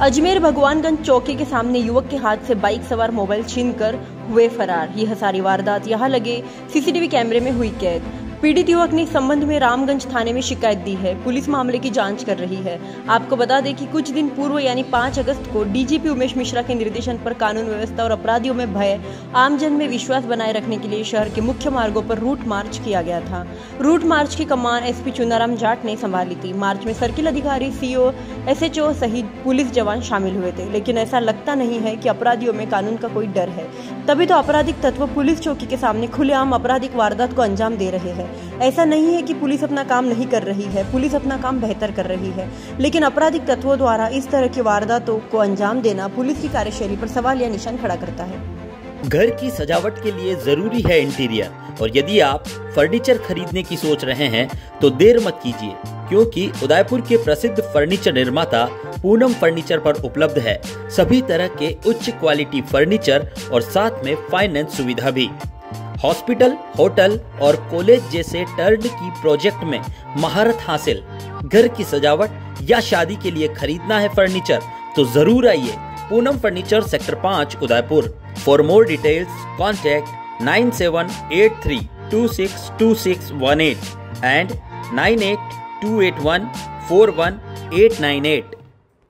अजमेर भगवानगंज चौकी के सामने युवक के हाथ से बाइक सवार मोबाइल छीनकर हुए फरार। यह सारी वारदात यहां लगे सीसीटीवी कैमरे में हुई कैद। पीड़ित युवक ने इस संबंध में रामगंज थाने में शिकायत दी है। पुलिस मामले की जांच कर रही है। आपको बता दें कि कुछ दिन पूर्व यानी 5 अगस्त को डीजीपी उमेश मिश्रा के निर्देशन पर कानून व्यवस्था और अपराधियों में भय, आमजन में विश्वास बनाए रखने के लिए शहर के मुख्य मार्गों पर रूट मार्च किया गया था। रूट मार्च की कमान एसपी चुनाराम जाट ने संभाली थी। मार्च में सर्किल अधिकारी, सीओ, एसएचओ सहित पुलिस जवान शामिल हुए थे, लेकिन ऐसा लगता नहीं है कि अपराधियों में कानून का कोई डर है। तभी तो आपराधिक तत्व पुलिस चौकी के सामने खुलेआम आपराधिक वारदात को अंजाम दे रहे हैं। ऐसा नहीं है कि पुलिस अपना काम नहीं कर रही है, पुलिस अपना काम बेहतर कर रही है, लेकिन आपराधिक तत्वों द्वारा इस तरह की वारदातों को अंजाम देना पुलिस की कार्यशैली पर सवाल या निशान खड़ा करता है। घर की सजावट के लिए जरूरी है इंटीरियर, और यदि आप फर्नीचर खरीदने की सोच रहे हैं तो देर मत कीजिए, क्योंकि उदयपुर के प्रसिद्ध फर्नीचर निर्माता पूनम फर्नीचर पर उपलब्ध है सभी तरह के उच्च क्वालिटी फर्नीचर और साथ में फाइनेंस सुविधा भी। हॉस्पिटल, होटल और कॉलेज जैसे टर्नकी प्रोजेक्ट में महारत हासिल। घर की सजावट या शादी के लिए खरीदना है फर्नीचर तो जरूर आइए Poonam furniture, sector 5, Udaipur. For more details contact 9783262618 and 9828141898।